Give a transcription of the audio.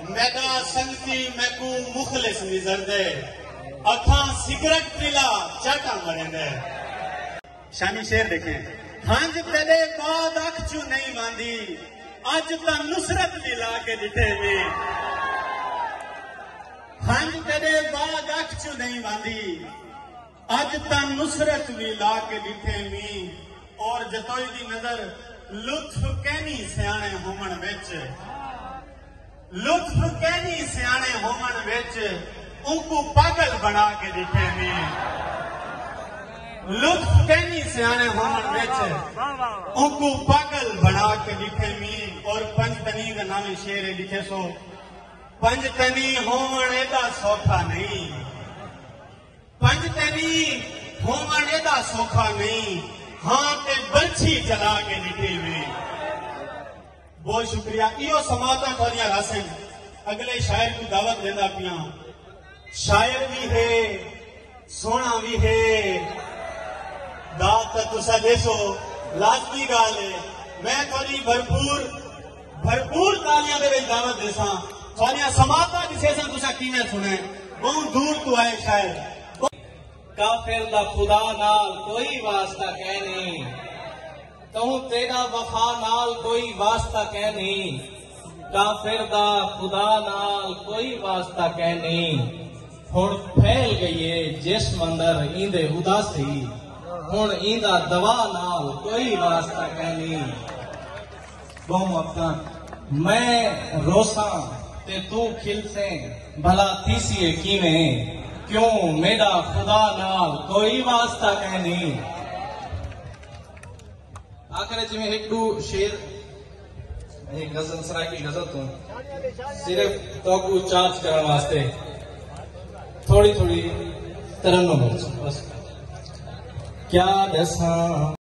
मैदा संगती मैकू मुखलिस निजर दे अखा सिगरेट पिला चाटा मरेंदे। शानी शेर देखें। हंज तेरे बाद अख चू नहीं मांदी अज ता नुसरत लीला के दिते में। हंज तेरे बाद अख चू नहीं मांदी अज ता नुसरत भी ला के दिते में। और जतोई दी नजर लुत्फ कहनी सियाने होमन विच, लुत्फ कहनी सियाने होमन विच उनको पागल बना के दिते में। लुत्फ कहनी सियाने होमन विच उनको पागल बना के दिते में। और पंजतनी का नाम शेर लिखे सो पंजतनी होमन एदा सौखा नहीं, पंजतनी होमन एदा सौखा नहीं। हाँ ते बंछी चला के निकले में। बहुत शुक्रिया। इो समाता थोड़िया रासन अगले शायर की दावत देना पिया। शायर भी है सोना भी है दात तुसा देसो लाजमी गाल है। मैं थोड़ी भरपूर भरपूर तालियां दे दावत देसा। थोड़िया समाता जिसे तुसा किवें सुने बहुत दूर तो आए शायर। काफिर दा खुदा नाल कोई वास्ता कह नहीं, कहूं तेरा वफा नाल कोई वास्ता कह नहीं। काफिर दा खुदा नाल कोई वास्ता कह नहीं। हुण फैल गई है जिस्म अंदर इंदे उदासी, हुण इंदा दवा नाल कोई वास्ता कह नहीं। बहुत मैं रोसा ते तू खिलसे भला तीसी किवें, क्यों मेरा खुदा नाल कोई वास्ता कह नहीं। आखिर जिमें एक दो शेर एक गजल सराय की गजल तो सिर्फ तो को चार्ज करने वास्ते थोड़ी थोड़ी तरन्नुम बस क्या दसा।